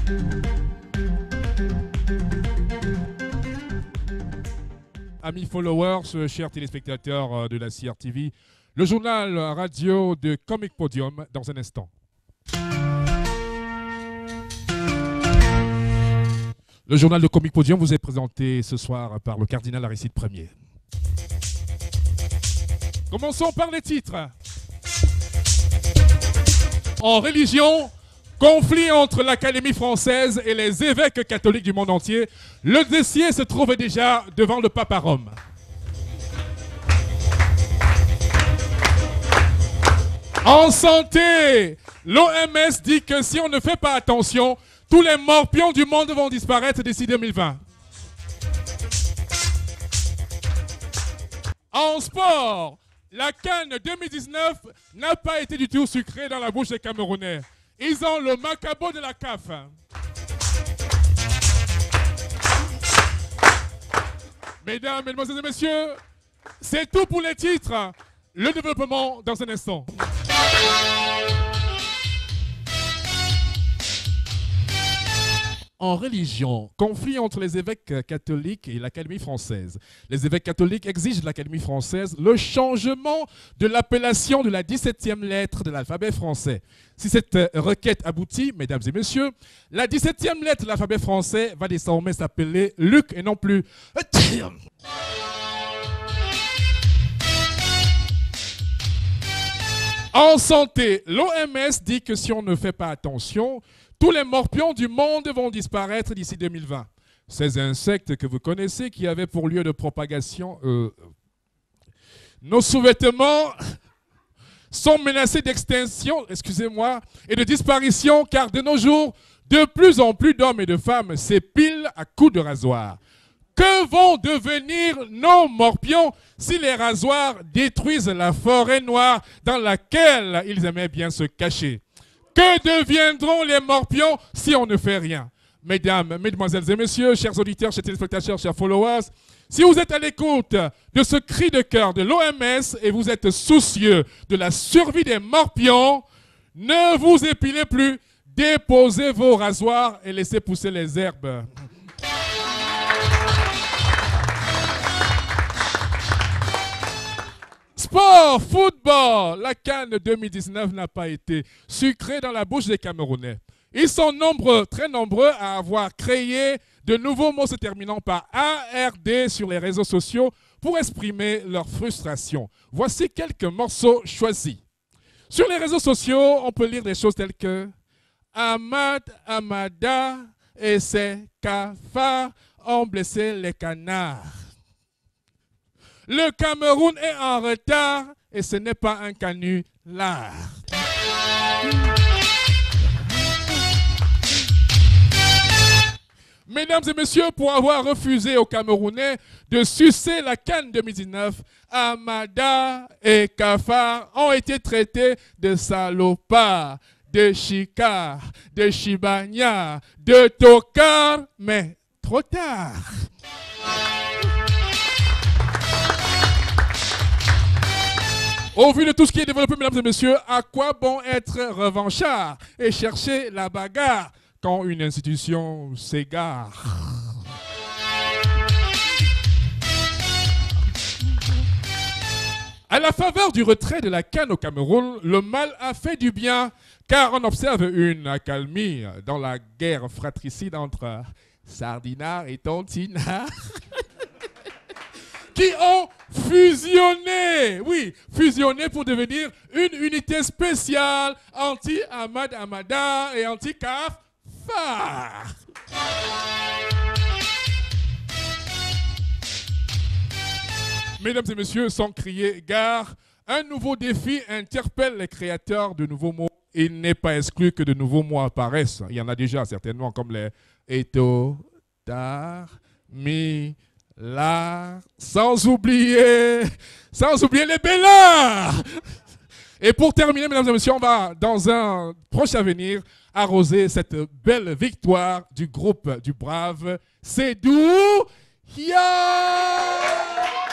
Amis followers, chers téléspectateurs de la CRTV, le journal radio de Comic Podium dans un instant. Le journal de Comic Podium vous est présenté ce soir par le cardinal Aristide Premier. Commençons par les titres. En religion, conflit entre l'Académie française et les évêques catholiques du monde entier. Le dossier se trouve déjà devant le pape à Rome. En santé, l'OMS dit que si on ne fait pas attention, tous les morpions du monde vont disparaître d'ici 2020. En sport, la CAN 2019 n'a pas été du tout sucrée dans la bouche des Camerounais. Ils ont le macabo de la CAF. Mesdames, mesdemoiselles et messieurs, c'est tout pour les titres. Le développement dans un instant. En religion, conflit entre les évêques catholiques et l'Académie française. Les évêques catholiques exigent de l'Académie française le changement de l'appellation de la 17e lettre de l'alphabet français. Si cette requête aboutit, mesdames et messieurs, la 17e lettre de l'alphabet français va désormais s'appeler Luc et non plus... En santé, l'OMS dit que si on ne fait pas attention, tous les morpions du monde vont disparaître d'ici 2020. Ces insectes que vous connaissez qui avaient pour lieu de propagation nos sous-vêtements sont menacés d'extinction, excusez-moi, et de disparition car de nos jours, de plus en plus d'hommes et de femmes s'épilent à coups de rasoir. Que vont devenir nos morpions si les rasoirs détruisent la forêt noire dans laquelle ils aimaient bien se cacher? Que deviendront les morpions si on ne fait rien? Mesdames, mesdemoiselles et messieurs, chers auditeurs, chers téléspectateurs, chers followers, si vous êtes à l'écoute de ce cri de cœur de l'OMS et vous êtes soucieux de la survie des morpions, ne vous épilez plus, déposez vos rasoirs et laissez pousser les herbes. Sport, football, la CAN 2019 n'a pas été sucrée dans la bouche des Camerounais. Ils sont nombreux, très nombreux à avoir créé de nouveaux mots se terminant par ARD sur les réseaux sociaux pour exprimer leur frustration. Voici quelques morceaux choisis. Sur les réseaux sociaux, on peut lire des choses telles que Ahmad, Amada et ses cafards ont blessé les canards. Le Cameroun est en retard et ce n'est pas un canular. Mesdames et messieurs, pour avoir refusé aux Camerounais de sucer la CAN 2019, Amada et Kafar ont été traités de salopards, de chicards, de chibagnards, de tocards, mais trop tard. Au vu de tout ce qui est développé, mesdames et messieurs, à quoi bon être revanchard et chercher la bagarre quand une institution s'égare? À la faveur du retrait de la CAN au Cameroun, le mal a fait du bien, car on observe une accalmie dans la guerre fratricide entre Sardinard et Tontinard. Qui ont fusionné, oui, fusionné pour devenir une unité spéciale anti-Ahmad Amada et anti-Kafar. Mesdames et messieurs, sans crier gare, un nouveau défi interpelle les créateurs de nouveaux mots. Il n'est pas exclu que de nouveaux mots apparaissent. Il y en a déjà certainement comme les Eto, Tar, Mi, Là, sans oublier les Bellards. Et pour terminer, mesdames et messieurs, on va, dans un proche avenir, arroser cette belle victoire du groupe du brave Sédou Ya.